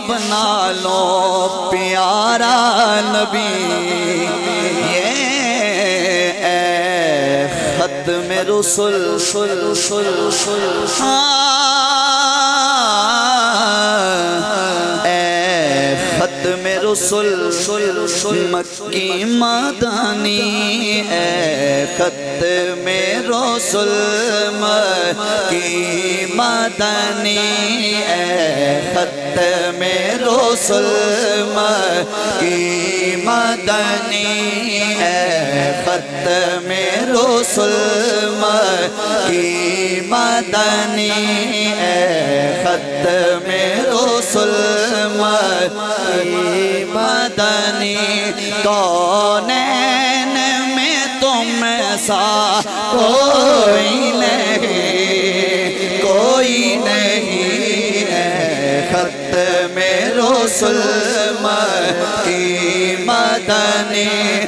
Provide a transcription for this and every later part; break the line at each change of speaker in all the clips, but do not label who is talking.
سب نالوں پیارا نبی یہ اے ختم رسل اے ختم رسل مکی مدنی اے ختم رسل مکی مدنی اے ختم رسل مکی مدنی اے ختم رسل مکی مدنی اے ختم رسل مکی مدنی کونین میں تم سا کوئی نہیں ہے ختم رسل مکی مدنی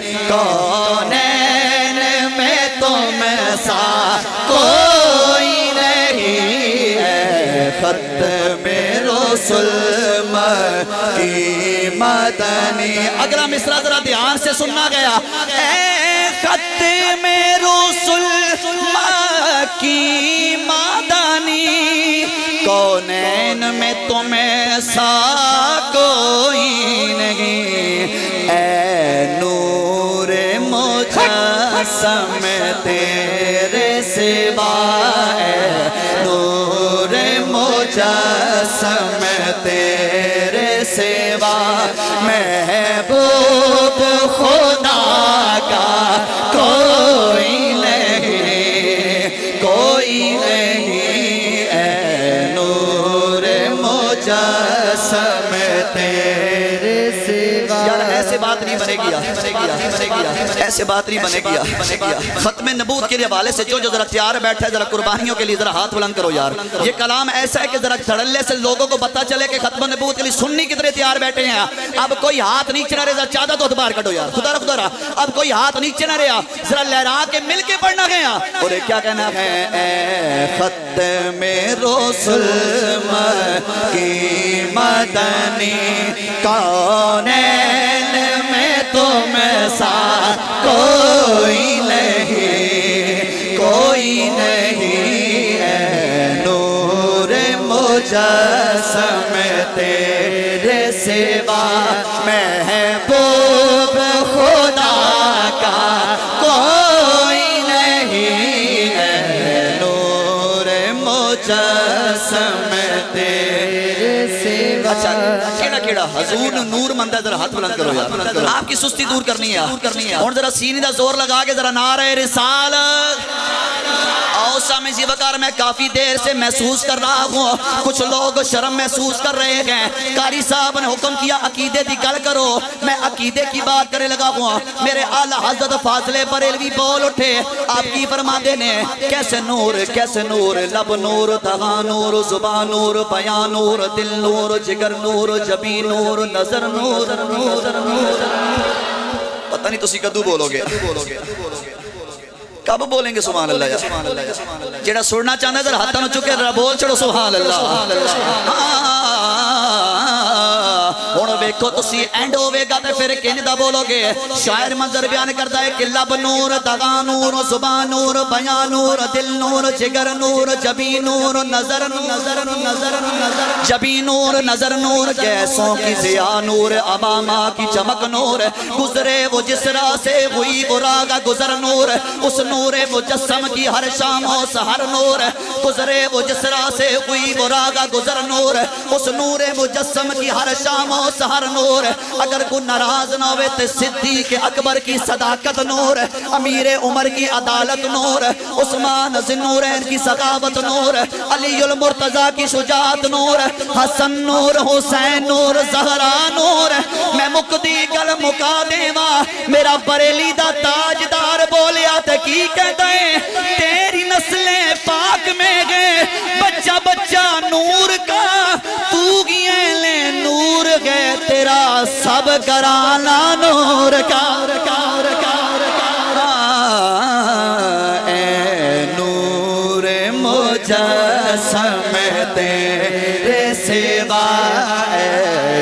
کونین میں تم سا کوئی نہیں ہے ختم رسل مکی مدنی اگلا مصرع ذرا دھیان سے سننا گیا اے ختم رسل مکی مدنی کونین میں تمہیں سا کوئی نہیں اے نور مجسم تیرے سوا اے نور مجسم تیرے سوا محبوب خدا کا کوئی نہیں اے نور مجسم تیرے سوا یار ایسے بات نہیں بنے گیا ایسے بات نہیں بنے گیا ختم نبوت کے حوالے سے جو ذرا تیار بیٹھا ہے ذرا قربانیوں کے لیے ذرا ہاتھ بلند کرو یار یہ کلام ایسا ہے کہ ذرا دھڑلے سے لوگوں کو پتہ چلے کہ ختم نبوت کے لیے سننی کتنے تیار بیٹھے ہیں اب کوئی ہاتھ نیچے نہ رہا چاہتا تو اتبار کٹو یار خدا رہا اب کوئی ہاتھ نیچے نہ رہا ذرا لہرا کے مل کے پڑھنا گیا اور کیا کہنا ہے اے ختم رسل مکی مدنی کونین میں تم سا کوئی نہیں ہے نور مجسم تیرے سوا محبوب خدا کا کوئی نہیں ہے نور مجسم تیرے سوا اچھا کیڑا حضور نور مندہ ذرا ہاتھ بلند کرو یار آپ کی سستی دور کرنی ہے اور ذرا سینے دا زور لگا کے ذرا نعرہ رسالت اوسا میں زیبکار میں کافی دیر سے محسوس کر رہا ہوں کچھ لوگ شرم محسوس کر رہے ہیں قاری صاحب نے حکم کیا عقیدے دی گل کرو میں عقیدے کی بات کرے لگا ہوں میرے اعلیٰ حضرت فاضل بریلوی بول اٹھے آپ کی فرما دینے کیسے نور لب نور دغا نور زبان نور بیان نور دل نور جگر نور جبین نور نظر نور پتہ نہیں تسی کدو بولو گے کب بولیں گے سبحان اللہ یا جیڑا سننا چاہتا ہے ذرا ہاتھوں چکے ذرا بول چڑھو سبحان اللہ ہون بیکھو تسی اینڈ ہوئے گا تے پھر کنج دا بولو گے شاعر منظر بیان کرتا ہے کہ لب نور دغا نور زبان نور بیان نور دل نور جگر نور جبی نور نظر جبی نور نظر نور گیسوں کی ضیا نور امامہ کی چمک نور گزرے وہ جس راہ سے ہوئی وہ راہ کا گزر نور اس نور مجسم کی ہر شام و سحر نور گزرے وہ جس راہ سے ہوئی وہ راہ کا گزر نور اس نور مجسم کی ہر شام و سحر نور اگر کوئی ناراض نہ ہوئے تے صدیق اکبر کی صداقت نور امیر عمر کی عدالت نور عثمان ذوالنورین کی ثقافت نور علی المرتضی کی شجاعت نور حسن نور حسین نور زہرا نور میں مقدی گل مکا دیوا میرا بریلی دا تاجدار بولیا تے کی کہتا ہے تیری نسلیں پاک میں گئے بچہ بچہ نور کا تو گئے لے نور گئے تیرا سب گرانا نور کا اے نور مجسم تیرے سوا اے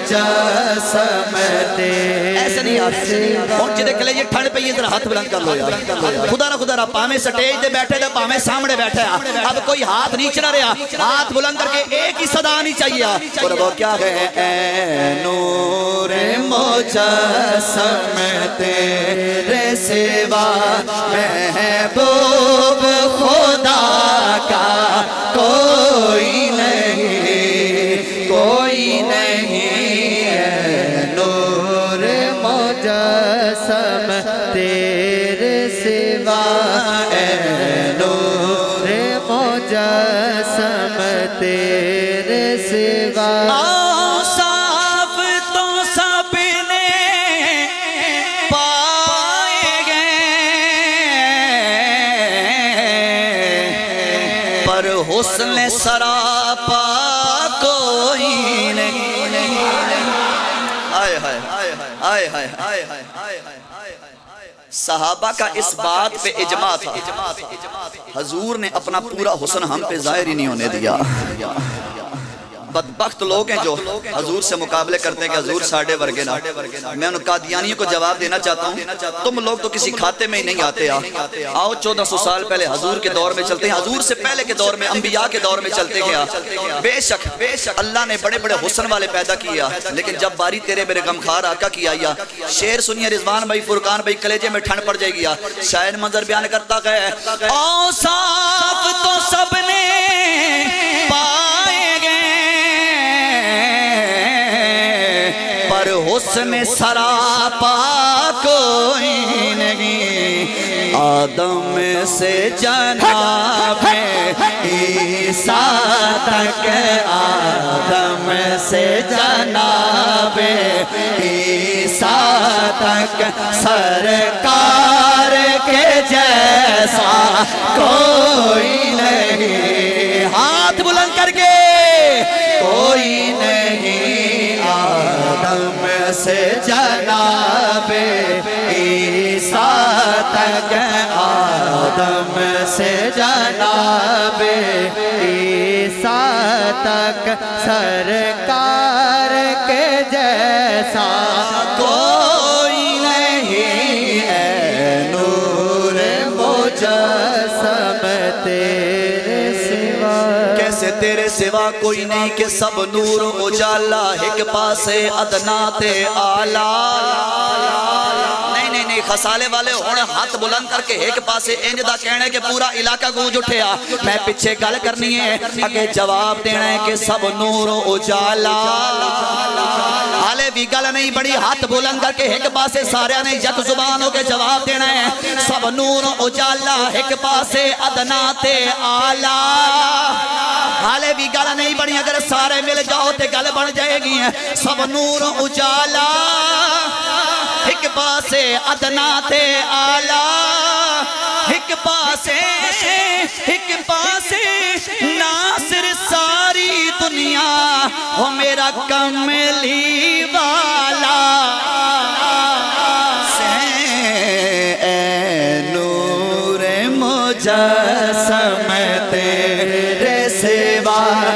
مجسم
ایسے نہیں یار اور جدے کلے یہ ٹھنڈ پہ یہ ذرا ہاتھ بلند کر لو یار خدا رہا پامے سٹیج دے بیٹھے دے پامے سامنے بیٹھے اب کوئی ہاتھ نیچ نہ رہا ہاتھ بلند کر کے ایک ہی صدا نہیں چاہیے اور وہ کیا ہے اے نور
مجسم تیرے سوا محبوب خدا کا کوئی نہیں کوئی نہیں ہے نور مجسم تیرے سوا اے نور مجسم تیرے سوا
حسن سراپا کوئی نہیں آئے ہائے آئے ہائے صحابہ کا اس بات پہ اجماع تھا حضور نے اپنا پورا حسن ہم پہ ظاہر ہی نہیں ہونے دیا بدبخت لوگ ہیں جو حضور سے مقابلے کرتے ہیں کہ حضور ساڑھے ورگے نہ میں ان قادیانیوں کو جواب دینا چاہتا ہوں تم لوگ تو کسی کھاتے میں ہی نہیں آتے آؤ 1400 سال پہلے حضور کے دور میں چلتے ہیں حضور سے پہلے کے دور میں انبیاء کے دور میں چلتے گیا بے شک اللہ نے بڑے بڑے حسن والے پیدا کیا لیکن جب باری تیرے میرے غمخوار آقا کی آئی شعر سنیے رضوان بھائی فرقان بھائی کلیجے میں ٹھنڈ پڑ جائے گیا شاعر منظر بیان کرتا ہے اوصاف تو سب نے پائے گئے پر حسن سراپا کوئی نہیں آدم سے جناب عیسیٰ تک آدم سے جناب عیسیٰ تک سرکار کے جیسا کوئی نہیں ہاتھ بلند کر کے کوئی نہیں آدم سے جناب عیسیٰ تک آدم سے جناب
عیسیٰ تک سرکار کے جیسا
کوئی نہیں
ہے نور مجسم تیرے سوا
کیسے تیرے سوا کوئی نہیں کہ سب نور اجالا ایک پاسے ادنا تے آلہ نہیں خسالے والے ہونے ہاتھ بلند کر کے ایک پاسے انجدہ کہنے کہ پورا علاقہ گونج اٹھیا میں پچھے گل کرنی ہے اگے جواب دینا ہے کہ سب نور اجالا حالے بھی گل نہیں بڑی ہاتھ بلند کر کے ایک پاسے سارے نے یک زبانوں کے جواب دینا ہے سب نور اجالا ایک پاسے ادنا تے آلہ حالے بھی گل نہیں بڑی اگر سارے مل جاؤ تے گل بن جائے گی سب نور اجالا ایک پاسے ادنا تے آلہ ایک پاسے ناصر ساری دنیا وہ میرا کملی والا
اے نور مجسم تیرے سوا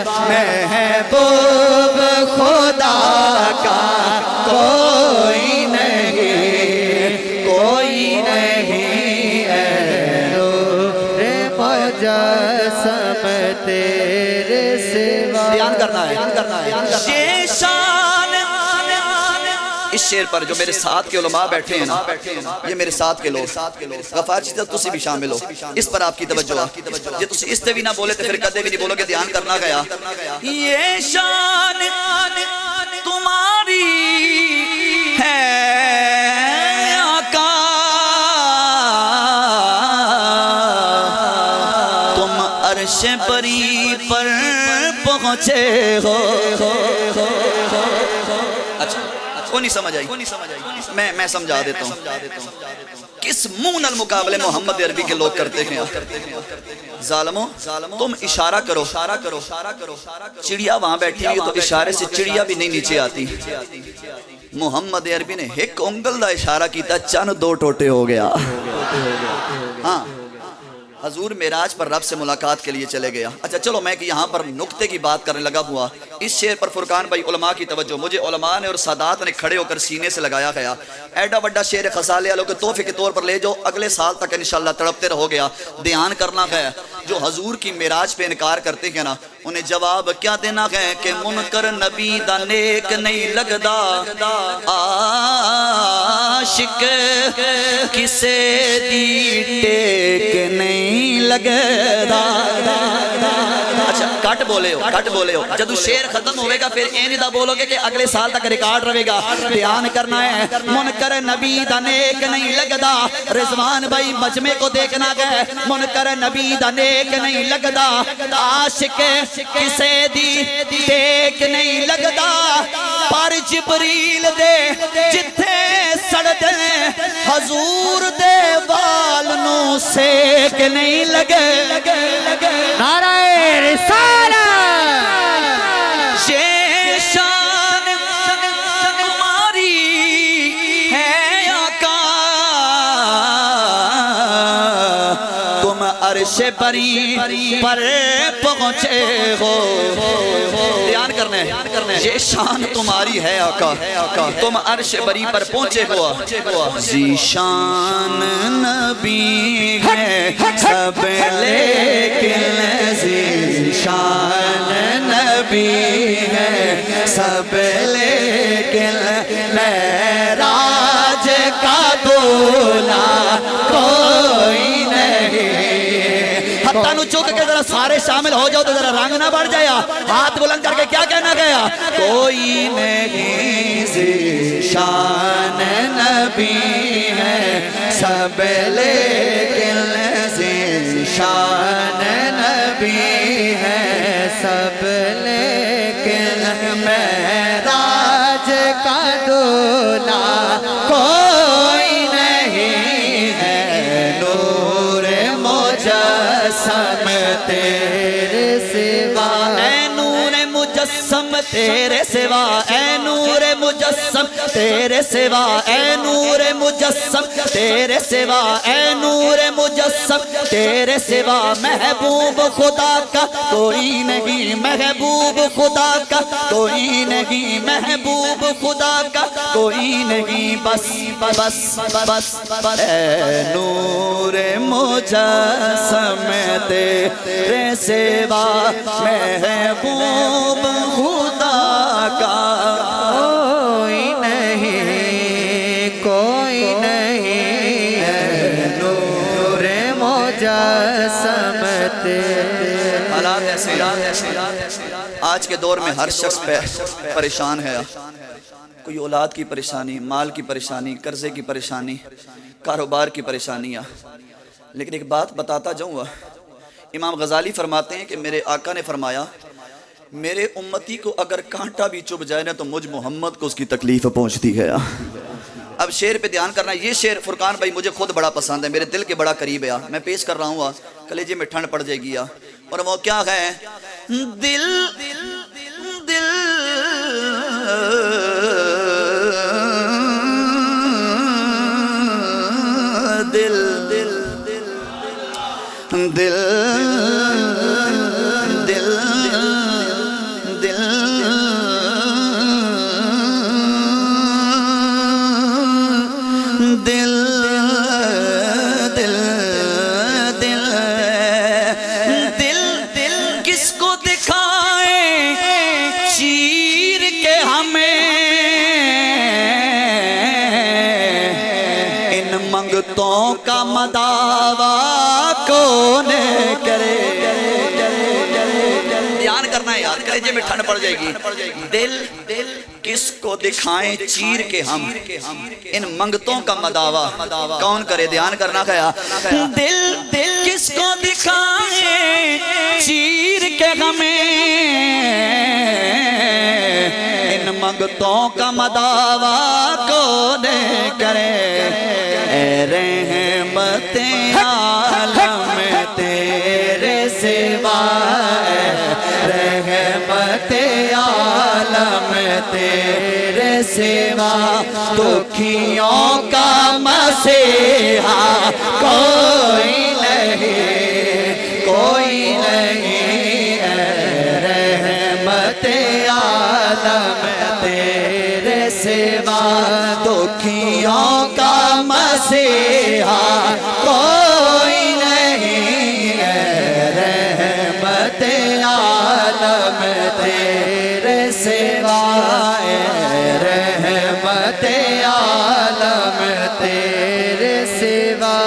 محبوب خدا کا کوئی مجسم تیرے سوا
بیان کرنا ہے یہ شان اس شعر پر جو میرے ساتھ کے علماء بیٹھے ہیں نا یہ میرے ساتھ کے لوگ غفار چیزیں تسی بھی شامل ہو اس پر آپ کی توجہ یہ تسی اس تے بھی نہ بولے تو پھر کدے بھی نہیں بولو کہ دھیان کرنا گیا یہ شان تمہاری ہے آقا تم عرش بری پر پہنچے ہو اچھا کوئی نہیں سمجھ آئی میں سمجھا دیتا ہوں کس منہ نال مقابلے محمد عربی کے لوگ کرتے ہیں ظالموں تم اشارہ کرو چڑیا وہاں بیٹھی ہے تو اشارے سے چڑیا بھی نہیں نیچے آتی محمد عربی نے ایک انگل دا اشارہ کیتا چند دو ٹوٹے ہو گیا ہاں حضور معراج پر رب سے ملاقات کے لیے چلے گیا. اچھا چلو میں کہ یہاں پر نقطے کی بات کرنے لگا ہوا. اس شعر پر فرقان بھائی علماء کی توجہ, مجھے علماء نے اور سادات نے کھڑے ہو کر سینے سے لگایا گیا. ایڈا وڈا شعر خزالے والوں کے تحفے کے طور پر لے جو اگلے سال تک انشاءاللہ تڑپتے رہو گیا. دھیان کرنا ہے جو حضور کی معراج پہ انکار کرتے ہیں نا, انہیں جواب کیا دینا ہے کہ منکر نبی دا نیک نہیں لگدا, عاشق کسے دی ٹیک نہیں لگدا. اچھا کٹ بولے ہو جدو شعر ختم ہوئے گا پھر این دا بولو گے کہ اگلے سال تک ریکارڈ رہے گا. دھیان کرنا ہے منکر نبی دا نیک نہیں لگدا. رضوان بھائی مجمع کو دیکھنا گئے, منکر نبی دا نیک نہیں لگدا, عاشق کسے دی ٹیک نہیں لگدا. پر جبریل دے جتھے سڑ دے حضور دے وال نو سیک نہیں لگے.
نعرہ رسالہ
یہ شان تمہاری ہے آقا, تم عرش بری پر پہنچے ہو. دھیان کرنے یہ شان تمہاری ہے آقا, تم عرش بری پر پہنچے ہو. ذیشان نبی ہے سب لیکن ذیشان نبی ہے سب لیکن معراج کا دولا کوئی نہیں. حتیٰ نو چک کے ذرا سارے شامل ہو جاؤ تو ذرا رنگ نہ بڑھ جایا. ہاتھ بلند کر کے کیا کہنا گیا, کوئی نہیں ذیشان نبی ہے سب لیکن ذیشان نبی ہے
سب لیکن معراج کا دولا کوئی نہیں ہے. نور مجسم تیرے سوا,
اے نور مجسم تیرے سوا, اے نور مجسم تیرے سوا, اے نور مجسم تیرے سوا, اے نور مجسم تیرے سوا. محبوب خدا کا کوئی نہیں, محبوب خدا کا کوئی نہیں, محبوب خدا کا کوئی نہیں. بس بس بس بس اے نور مجسم تیرے سوا, محبوب خدا کا
کوئی نہیں, کوئی نہیں ہے. نور مجسم تیرے.
حالات ایسے آج کے دور میں ہر شخص پریشان ہے. کوئی اولاد کی پریشانی, مال کی پریشانی, قرضے کی پریشانی, کاروبار کی پریشانیاں. لیکن ایک بات بتاتا جاؤں گا, امام غزالی فرماتے ہیں کہ میرے آقا نے فرمایا میرے امتی کو اگر کانٹا بھی چبھ جائے نا تو مجھ محمد کو اس کی تکلیف پہنچتی ہے. اب شعر پہ دھیان کرنا. یہ شعر فرقان بھائی مجھے خود بڑا پسند ہے, میرے دل کے بڑا قریب ہے. میں پیش کر رہا ہوں, کلیجے میں ٹھنڈ پڑ جائے گی. اور وہ کیا ہے, دل دل دل دل دل منگتوں کا مداوا کون کرے. دھیان کرنا ہے یار, کلیجے میں ٹھنڈ پڑ جائے گی. دل کس کو دکھائیں چیر کے ہم, ان منگتوں کا مداوا کون کرے. دھیان کرنا ہے, دل کس کو دکھائیں چیر کے ہمیں, ان منگتوں کا مداوا کون کرے. اے رحمت عالم تیرے سوا, رحمت عالم تیرے سوا, دکھیوں کا مسیحا کوئی نہیں.
عالم تیرے سوا دکھیوں کا مسیحا کوئی نہیں ہے رحمت عالم تیرے سوا رحمت عالم تیرے سوا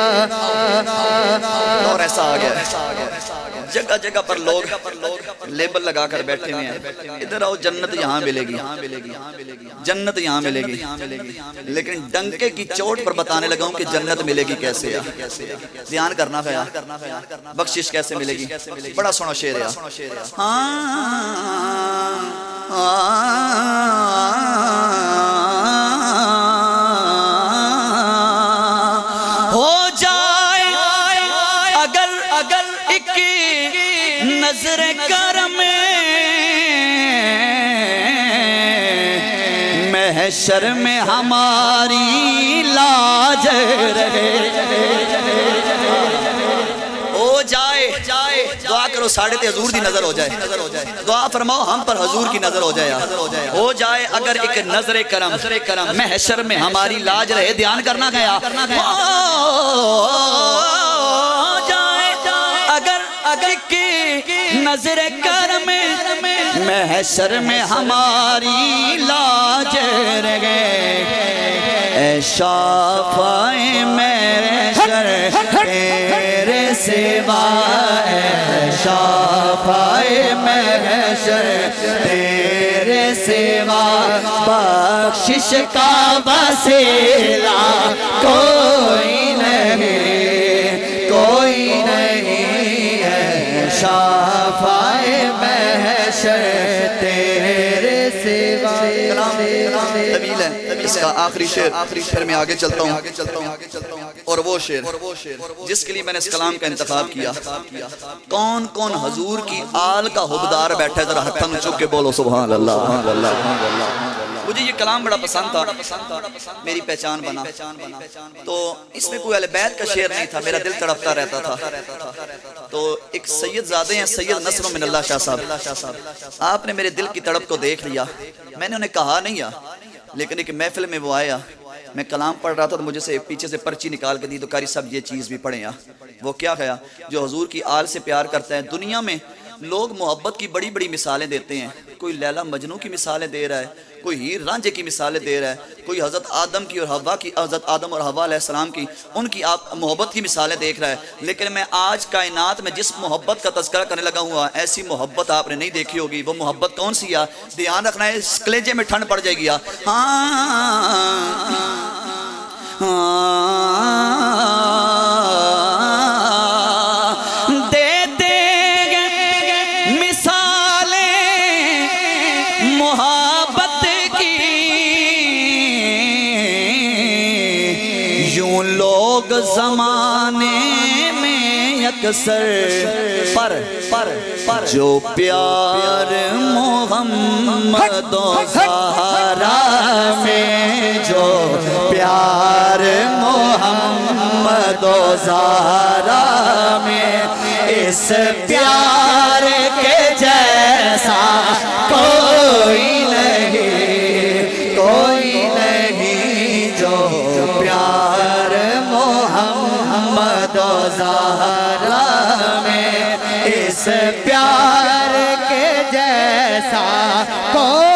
اور ایسا آ گیا جگہ جگہ پر لوگ لیبل لگا کر بیٹھے ہوئے ہیں ادھر آؤ جنت یہاں ملے گی جنت یہاں ملے گی لیکن ڈنکے کی چوٹ پر بتانے لگا ہوں کہ جنت ملے گی کیسے ہے دھیان کرنا ہے بخشش کیسے ملے گی بڑا سونا شعر ہے ہو جائے اگر ایک نظر کرم محشر میں ہماری لاج رہے ہو جائے دعا کرو ساڑھے تے حضور دی نظر ہو جائے دعا فرماؤ ہم پر حضور کی نظر ہو جائے ہو جائے اگر ایک نظر کرم محشر میں ہماری لاج رہے دھیان کرنا گیا اگر کی نظر کرم محشر میں ہماری لاج رہے اے شافع محشر تیرے سوا اے شافع محشر تیرے سوا بخشش کا وسیلہ کوئی نہیں ہے شافع محشر تیرے سوا طویل ہے اس کا آخری شعر پھر میں آگے چلتا ہوں اور وہ شعر جس کے لیے میں نے اس کلام کا انتخاب کیا کون کون حضور کی آل کا حبدار بیٹھا ہے ذرا ہتھم چک کے بولو سبحان اللہ مجھے یہ کلام بڑا پسند تھا میری پہچان بنا تو اس میں کوئی اہل بیت کا شعر نہیں تھا میرا دل تڑپتا رہتا تھا تو ایک سید زادے ہیں سید نصر من اللہ شاہ صاحب آپ نے میرے دل کی تڑپ کو دیکھ لیا میں نے انہیں کہا نہیں لیکن ایک محفل میں وہ آیا میں کلام پڑھ رہا تھا تو مجھے سے پیچھے سے پرچی نکال کے دی تو قاری صاحب یہ چیز بھی پڑھیں وہ کیا کہا جو حضور کی آل سے پیار کرتا ہے دنیا میں لوگ محبت کی بڑی بڑی مثالیں دیتے ہیں کوئی لیلا مجنو کی مثالیں دے رہا ہے کوئی ہیر رانجھے کی مثالیں دے رہا ہے کوئی حضرت آدم کی اور حوا کی حضرت آدم اور حوا علیہ السلام کی ان کی آپ محبت کی مثالیں دیکھ رہا ہے لیکن میں آج کائنات میں جس محبت کا تذکرہ کرنے لگا ہوا ایسی محبت آپ نے نہیں دیکھی ہوگی وہ محبت کون سی ہے دھیان رکھنا ہے اس کلیجے میں ٹھنڈ پڑ جائے گی زمانے میں اکثر پر جو پیار محمد و زہرا میں جو پیار محمد و زہرا میں اس پیار کے جیسا کوئی نہیں جو پیار محمد و زہرا میں اس پیار کے جیسا کوئی